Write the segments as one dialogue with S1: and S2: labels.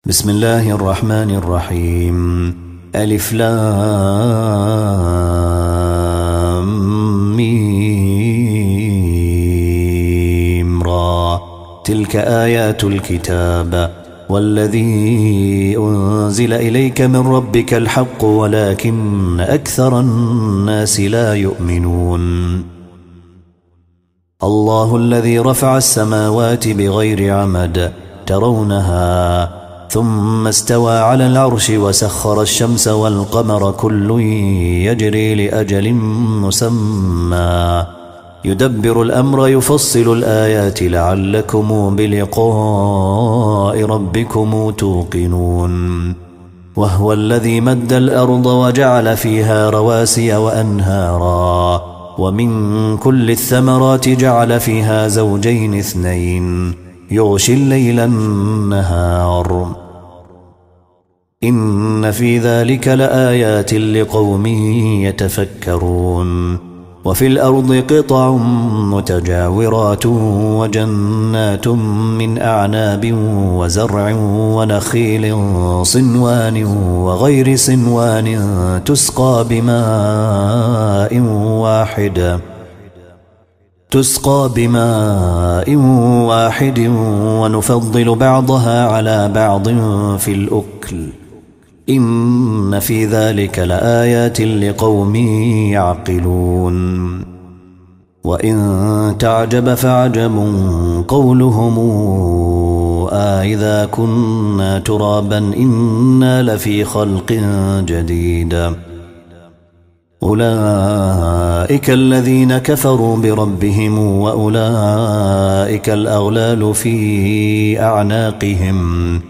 S1: بسم الله الرحمن الرحيم. ألف لام ميم را. تلك آيات الكتاب والذي أنزل إليك من ربك الحق ولكن أكثر الناس لا يؤمنون. الله الذي رفع السماوات بغير عمد ترونها ثم استوى على العرش وسخر الشمس والقمر كل يجري لأجل مسمى يدبر الأمر يفصل الآيات لعلكم بلقاء ربكم توقنون. وهو الذي مد الأرض وجعل فيها رواسي وأنهارا ومن كل الثمرات جعل فيها زوجين اثنين يغشي الليل النهار إن في ذلك لآيات لقوم يتفكرون. وفي الأرض قطع متجاورات وجنات من أعناب وزرع ونخيل صنوان وغير صنوان تسقى بماء واحد ونفضل بعضها على بعض في الأكل إن في ذلك لآيات لقوم يعقلون. وإن تعجب فعجب قولهم أإذا كنا ترابا إنا لفي خلق جديد. أولئك الذين كفروا بربهم وأولئك الأغلال في أعناقهم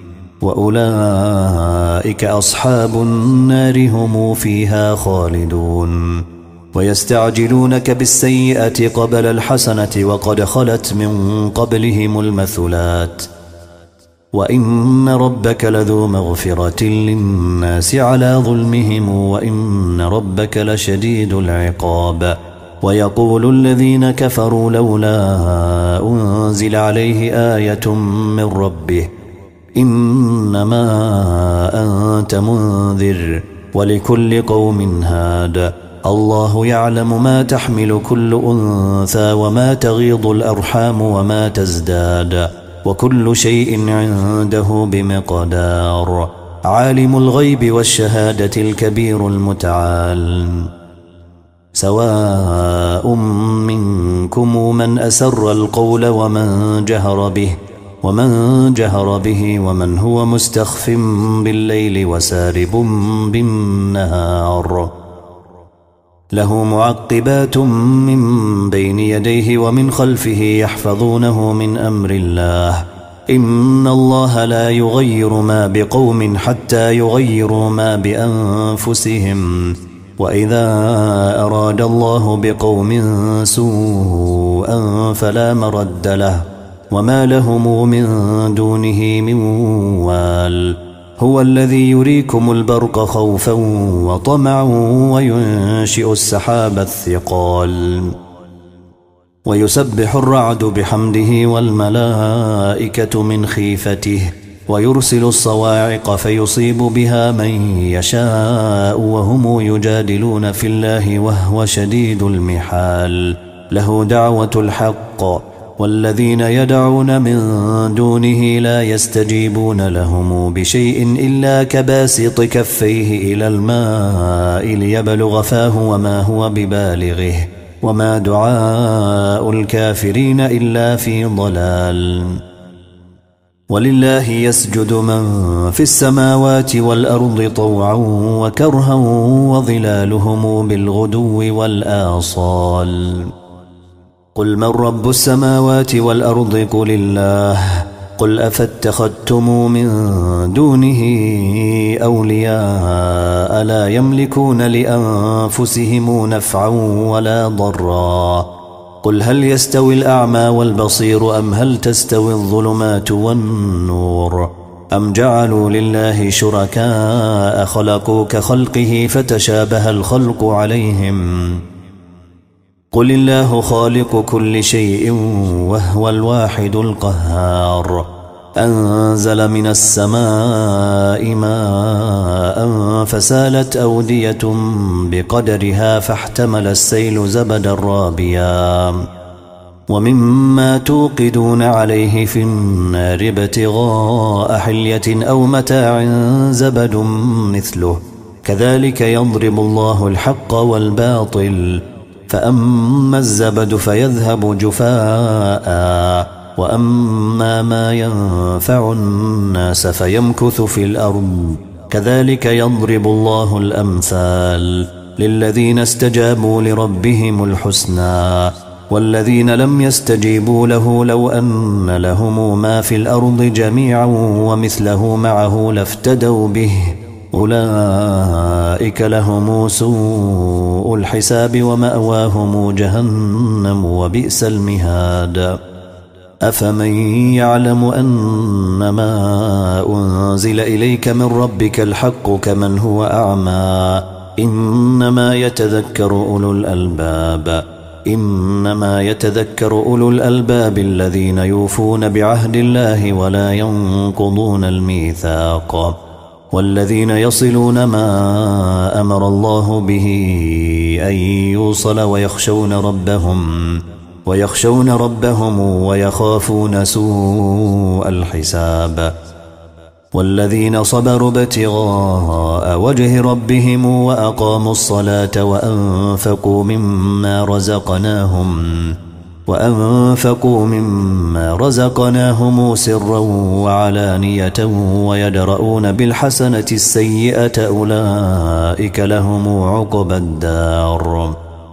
S1: وأولئك أصحاب النار هم فيها خالدون. ويستعجلونك بالسيئة قبل الحسنة وقد خلت من قبلهم المثلات وإن ربك لذو مغفرة للناس على ظلمهم وإن ربك لشديد العقاب. ويقول الذين كفروا لولا أنزل عليه آية من ربه إنما أنت منذر ولكل قوم هاد. الله يعلم ما تحمل كل أنثى وما تغيض الأرحام وما تزداد وكل شيء عنده بمقدار. عالم الغيب والشهادة الكبير المتعال. سواء منكم من أسر القول ومن جهر به ومن هو مستخف بالليل وسارب بالنهار. له معقبات من بين يديه ومن خلفه يحفظونه من أمر الله إن الله لا يغير ما بقوم حتى يغيروا ما بأنفسهم وإذا أراد الله بقوم سوءا فلا مرد له وما لهم من دونه من وال. هو الذي يريكم البرق خوفا وطمعا وينشئ السحاب الثقال ويسبح الرعد بحمده والملائكة من خيفته ويرسل الصواعق فيصيب بها من يشاء وهم يجادلون في الله وهو شديد المحال. له دعوة الحق والذين يدعون من دونه لا يستجيبون لهم بشيء إلا كباسط كفيه إلى الماء ليبلغ فاه وما هو ببالغه وما دعاء الكافرين إلا في ضلال. ولله يسجد من في السماوات والأرض طوعا وكرها وظلالهم بالغدو والآصال. قل من رب السماوات والأرض قل الله. قل أفاتخذتم من دونه أولياء لا يملكون لأنفسهم نفعا ولا ضرا. قل هل يستوي الأعمى والبصير أم هل تستوي الظلمات والنور أم جعلوا لله شركاء خلقوا كخلقه فتشابه الخلق عليهم قل الله خالق كل شيء وهو الواحد القهار. أنزل من السماء ماء فسالت أودية بقدرها فاحتمل السيل زبدا رابيا ومما توقدون عليه في النار ابتغاء حلية أو متاع زبد مثله كذلك يضرب الله الحق والباطل فأما الزبد فيذهب جفاء وأما ما ينفع الناس فيمكث في الأرض كذلك يضرب الله الأمثال للذين استجابوا لربهم الحسنى والذين لم يستجيبوا له لو أن لهم ما في الأرض جميعا ومثله معه لافتدوا به أولئك لهم سوء الحساب ومأواهم جهنم وبئس المهاد أفمن يعلم أنما أنزل إليك من ربك الحق كمن هو أعمى إنما يتذكر أولو الألباب الذين يوفون بعهد الله ولا ينقضون الميثاق والذين يصلون ما أمر الله به أن يوصل ويخشون ربهم ويخافون سوء الحساب والذين صبروا ابتغاء وجه ربهم وأقاموا الصلاة وأنفقوا مما رزقناهم سرا وعلانية ويدرؤون بالحسنة السيئة أولئك لهم عقبى الدار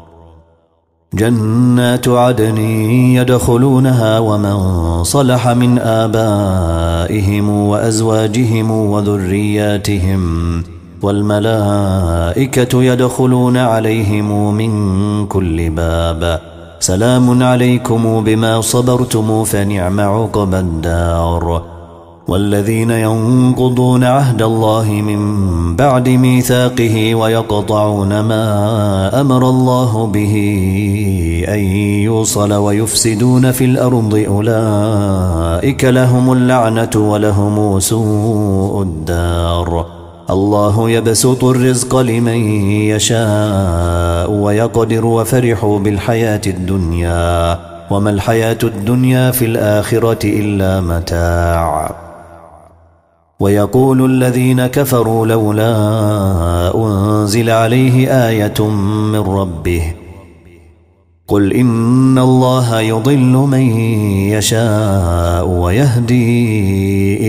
S1: جنات عدن يدخلونها ومن صلح من آبائهم وأزواجهم وذرياتهم والملائكة يدخلون عليهم من كل باب سلام عليكم بما صبرتم فنعم عقبى الدار والذين ينقضون عهد الله من بعد ميثاقه ويقطعون ما أمر الله به أن يوصل ويفسدون في الأرض أولئك لهم اللعنة ولهم سوء الدار الله يبسط الرزق لمن يشاء ويقدر وفرحوا بالحياة الدنيا وما الحياة الدنيا في الآخرة إلا متاع ويقول الذين كفروا لولا أنزل عليه آية من ربه قل إن الله يضل من يشاء ويهدي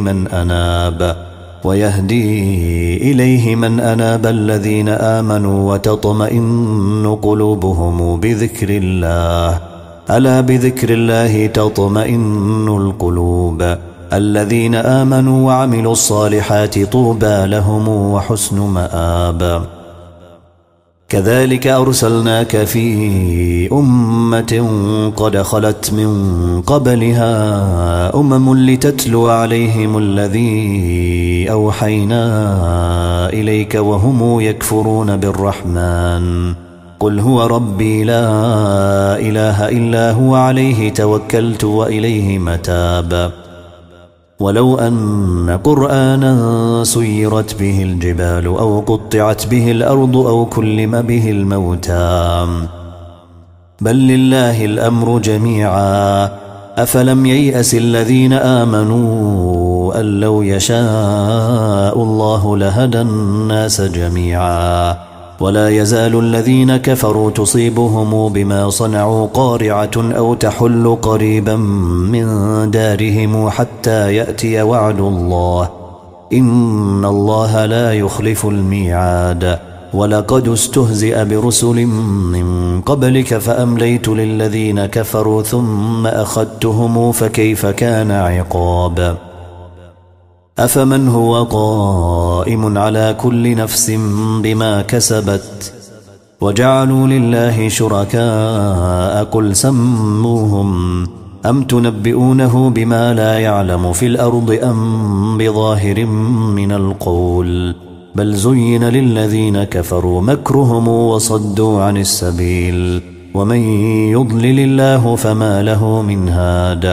S1: إليه من أناب الذين آمنوا وتطمئن قلوبهم بذكر الله ألا بذكر الله تطمئن القلوب الذين آمنوا وعملوا الصالحات طوبى لهم وحسن مآب كذلك أرسلناك في أمة قد خلت من قبلها لتتلو عليهم الذي أوحينا إليك وهم يكفرون بالرحمن قل هو ربي لا إله إلا هو عليه توكلت وإليه متاب ولو أن قرآنا سيرت به الجبال أو قطعت به الأرض أو كلم به الموتى بل لله الأمر جميعا أفلم ييأس الذين آمنوا أن لو يشاء الله لهدى الناس جميعا ولا يزال الذين كفروا تصيبهم بما صنعوا قارعة أو تحل قريبا من دارهم حتى يأتي وعد الله إن الله لا يخلف الميعاد ولقد استهزئ برسل من قبلك فأمليت للذين كفروا ثم أخذتهم فكيف كان عقاب أفمن هو قائم على كل نفس بما كسبت وجعلوا لله شركاء قل سموهم أم تنبئونه بما لا يعلم في الأرض أم بظاهر من القول بل زين للذين كفروا مكرهم وصدوا عن السبيل ومن يضلل الله فما له من هاد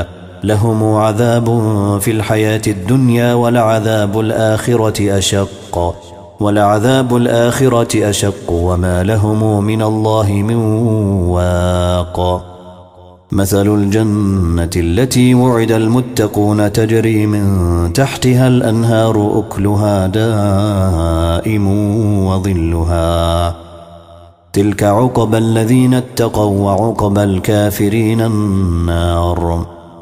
S1: لهم عذاب في الحياة الدنيا ولعذاب الآخرة أشق وما لهم من الله من واق. مثل الجنة التي وعد المتقون تجري من تحتها الأنهار أكلها دائم وظلها تلك عقبى الذين اتقوا وعقبى الكافرين النار.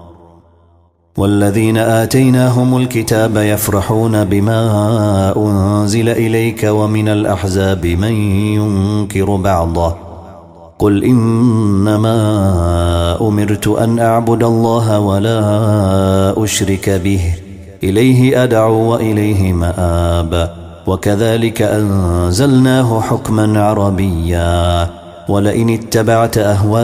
S1: والذين آتيناهم الكتاب يفرحون بما أنزل إليك ومن الأحزاب من ينكر بعضه قل إنما أمرت أن أعبد الله ولا أشرك به إليه أدعو وإليه مآب. وكذلك أنزلناه حكما عربيا ولئن اتبعت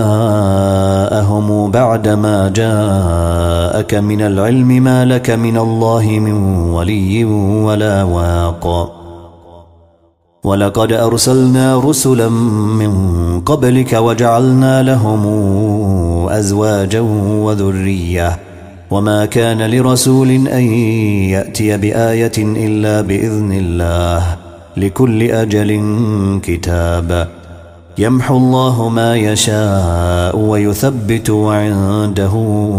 S1: أهواءهم بعدما جاءك من العلم ما لك من الله من ولي ولا واق. ولقد أرسلنا رسلا من قبلك وجعلنا لهم أزواجا وذرية وما كان لرسول أن يأتي بآية إلا بإذن الله لكل أجل كتاب. يمحو الله ما يشاء ويثبت وعنده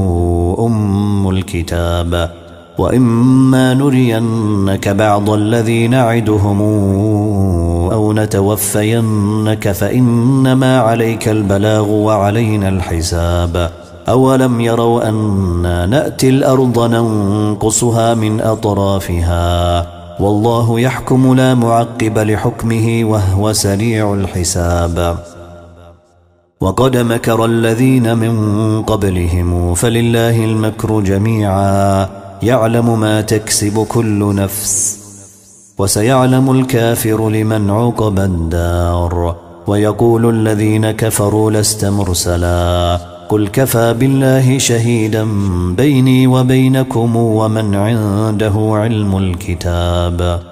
S1: أم الكتاب. وإما نرينك بعض الذي نعدهم أو نتوفينك فإنما عليك البلاغ وعلينا الحساب. أولم يروا أنا نأتي الأرض ننقصها من أطرافها والله يحكم لا معقب لحكمه وهو سريع الحساب. وقد مكر الذين من قبلهم فلله المكر جميعا يعلم ما تكسب كل نفس وسيعلم الكافر لمن عقبى الدار. ويقول الذين كفروا لست مرسلا قل كفى بالله شهيدا بيني وبينكم ومن عنده علم الكتاب.